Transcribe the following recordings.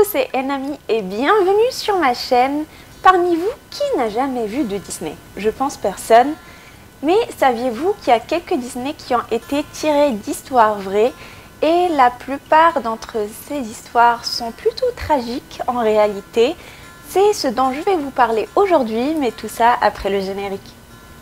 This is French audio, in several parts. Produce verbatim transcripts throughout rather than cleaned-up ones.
c'est Enami et bienvenue sur ma chaîne. Parmi vous, qui n'a jamais vu de Disney? Je pense personne. Mais saviez-vous qu'il y a quelques Disney qui ont été tirés d'histoires vraies et la plupart d'entre ces histoires sont plutôt tragiques en réalité. C'est ce dont je vais vous parler aujourd'hui, mais tout ça après le générique.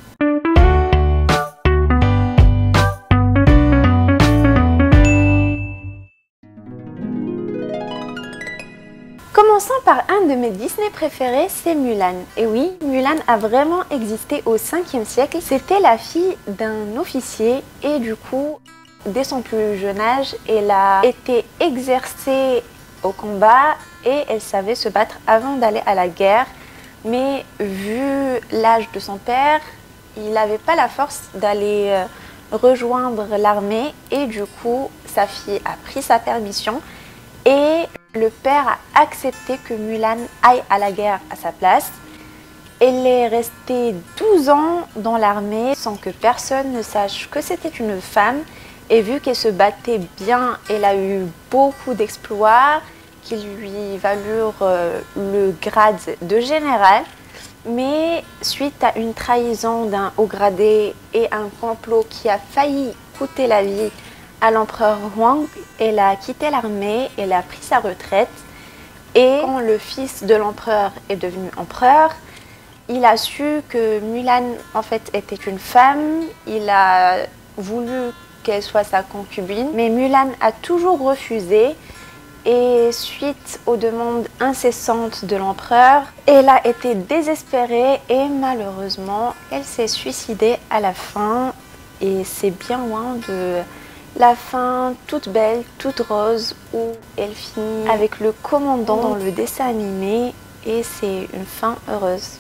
Commençons par un de mes Disney préférés, c'est Mulan. Et oui, Mulan a vraiment existé au cinquième siècle. C'était la fille d'un officier et du coup, dès son plus jeune âge, elle a été exercée au combat et elle savait se battre avant d'aller à la guerre. Mais vu l'âge de son père, il n'avait pas la force d'aller rejoindre l'armée et du coup, sa fille a pris sa permission et le père a accepté que Mulan aille à la guerre à sa place. Elle est restée douze ans dans l'armée sans que personne ne sache que c'était une femme. Et vu qu'elle se battait bien, elle a eu beaucoup d'exploits qui lui valurent euh, le grade de général. Mais suite à une trahison d'un haut gradé et un complot qui a failli coûter la vie à l'empereur Huang, elle a quitté l'armée, elle a pris sa retraite. Et quand le fils de l'empereur est devenu empereur, il a su que Mulan en fait était une femme. Il a voulu qu'elle soit sa concubine, mais Mulan a toujours refusé. Et suite aux demandes incessantes de l'empereur, elle a été désespérée et malheureusement, elle s'est suicidée à la fin. Et c'est bien loin de la fin toute belle, toute rose, où elle finit avec le commandant dans le dessin animé et c'est une fin heureuse.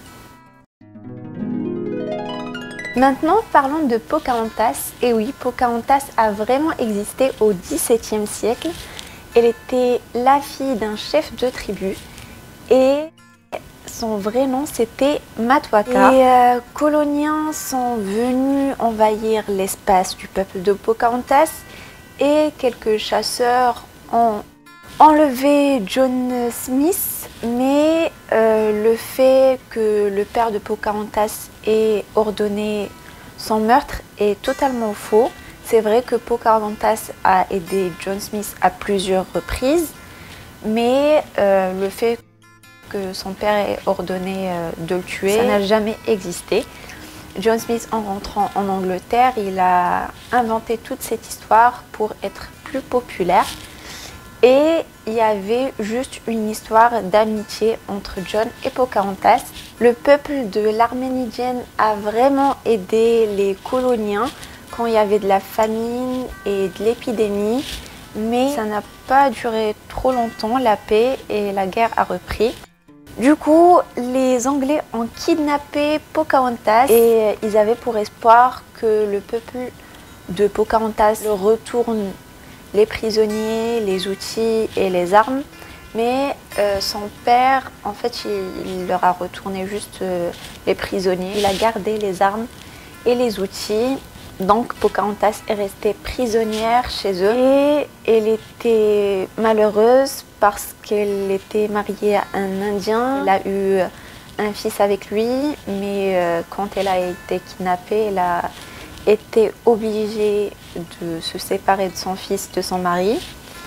Maintenant, parlons de Pocahontas. Et oui, Pocahontas a vraiment existé au dix-septième siècle. Elle était la fille d'un chef de tribu et son vrai nom c'était Matoaka. Les euh, coloniens sont venus envahir l'espace du peuple de Pocahontas et quelques chasseurs ont enlevé John Smith, mais euh, le fait que le père de Pocahontas ait ordonné son meurtre est totalement faux. C'est vrai que Pocahontas a aidé John Smith à plusieurs reprises, mais euh, le fait que son père ait ordonné euh, de le tuer, ça n'a jamais existé. John Smith, en rentrant en Angleterre, il a inventé toute cette histoire pour être plus populaire. Et il y avait juste une histoire d'amitié entre John et Pocahontas. Le peuple de l'Arménidienne a vraiment aidé les coloniens quand il y avait de la famine et de l'épidémie, mais ça n'a pas duré trop longtemps, la paix, et la guerre a repris. Du coup, les Anglais ont kidnappé Pocahontas et ils avaient pour espoir que le peuple de Pocahontas leur retourne les prisonniers, les outils et les armes. Mais euh, son père, en fait, il, il leur a retourné juste euh, les prisonniers. Il a gardé les armes et les outils. Donc Pocahontas est restée prisonnière chez eux et elle était malheureuse parce qu'elle était mariée à un Indien. Elle a eu un fils avec lui, mais euh, quand elle a été kidnappée, elle a été obligée de se séparer de son fils, de son mari.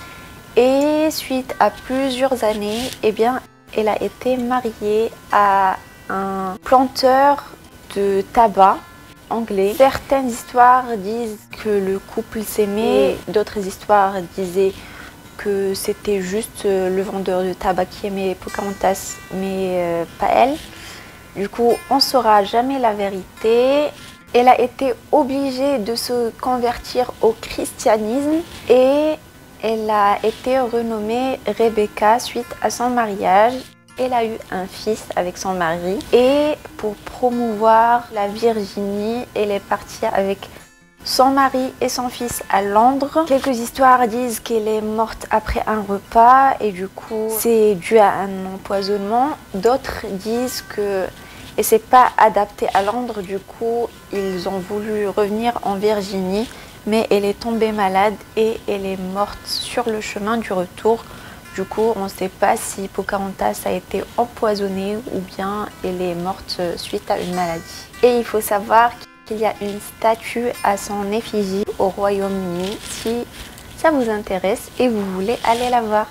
Et suite à plusieurs années, eh bien, elle a été mariée à un planteur de tabac anglais. Certaines histoires disent que le couple s'aimait, d'autres histoires disaient que c'était juste le vendeur de tabac qui aimait Pocahontas, mais euh, pas elle. Du coup, on ne saura jamais la vérité. Elle a été obligée de se convertir au christianisme et elle a été renommée Rebecca suite à son mariage. Elle a eu un fils avec son mari et pour promouvoir la Virginie, elle est partie avec son mari et son fils à Londres. Quelques histoires disent qu'elle est morte après un repas et du coup c'est dû à un empoisonnement. D'autres disent que elle s'est pas adaptée à Londres, du coup ils ont voulu revenir en Virginie, mais elle est tombée malade et elle est morte sur le chemin du retour. Du coup, on ne sait pas si Pocahontas a été empoisonnée ou bien elle est morte suite à une maladie. Et il faut savoir qu'il y a une statue à son effigie au Royaume-Uni si ça vous intéresse et vous voulez aller la voir.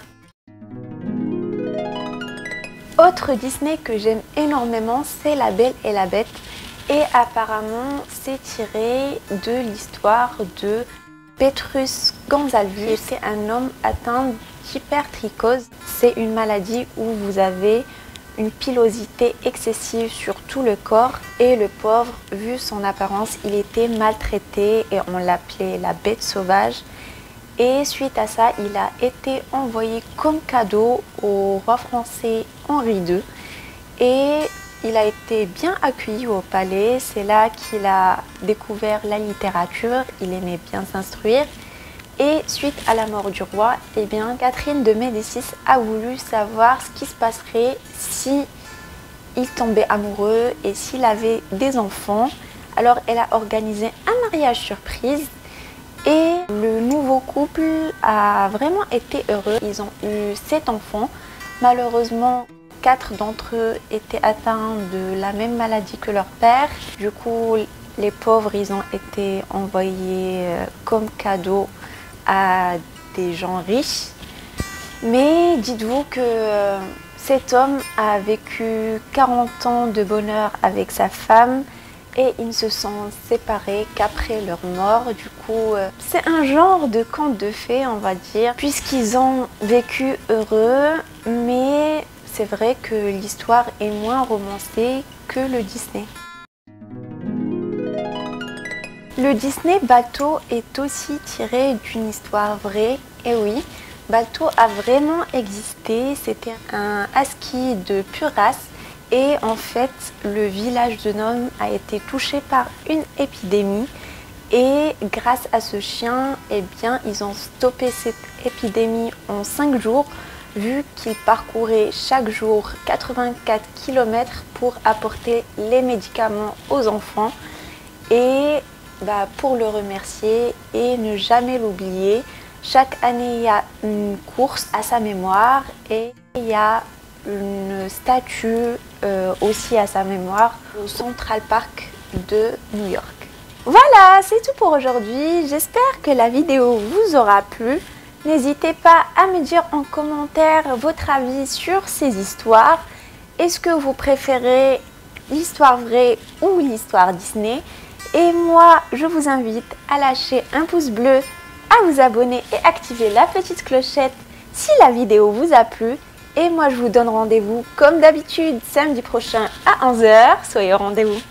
Autre Disney que j'aime énormément, c'est La Belle et la Bête. Et apparemment, c'est tiré de l'histoire de Petrus Gonsalves. C'est un homme atteint d'hypertrichose. C'est une maladie où vous avez une pilosité excessive sur tout le corps. Et le pauvre, vu son apparence, il était maltraité et on l'appelait la bête sauvage. Et suite à ça, il a été envoyé comme cadeau au roi français Henri deux. Et il a été bien accueilli au palais. C'est là qu'il a découvert la littérature. Il aimait bien s'instruire. Et suite à la mort du roi, eh bien, Catherine de Médicis a voulu savoir ce qui se passerait si il tombait amoureux et s'il avait des enfants. Alors elle a organisé un mariage surprise et le nouveau couple a vraiment été heureux. Ils ont eu sept enfants. Malheureusement, quatre d'entre eux étaient atteints de la même maladie que leur père. Du coup, les pauvres, ils ont été envoyés comme cadeau à des gens riches. Mais dites-vous que cet homme a vécu quarante ans de bonheur avec sa femme et ils ne se sont séparés qu'après leur mort. Du coup, c'est un genre de conte de fées, on va dire, puisqu'ils ont vécu heureux, mais c'est vrai que l'histoire est moins romancée que le Disney. Le Disney Balto est aussi tiré d'une histoire vraie, et oui, Balto a vraiment existé, c'était un husky de pure race et en fait le village de Nome a été touché par une épidémie et grâce à ce chien, eh bien, ils ont stoppé cette épidémie en cinq jours vu qu'il parcourait chaque jour quatre-vingt-quatre kilomètres pour apporter les médicaments aux enfants. Et bah, pour le remercier et ne jamais l'oublier, chaque année il y a une course à sa mémoire et il y a une statue euh, aussi à sa mémoire au Central Park de New York. Voilà, c'est tout pour aujourd'hui. J'espère que la vidéo vous aura plu. N'hésitez pas à me dire en commentaire votre avis sur ces histoires. Est-ce que vous préférez l'histoire vraie ou l'histoire Disney? Et moi, je vous invite à lâcher un pouce bleu, à vous abonner et activer la petite clochette si la vidéo vous a plu. Et moi, je vous donne rendez-vous comme d'habitude samedi prochain à onze heures. Soyez au rendez-vous.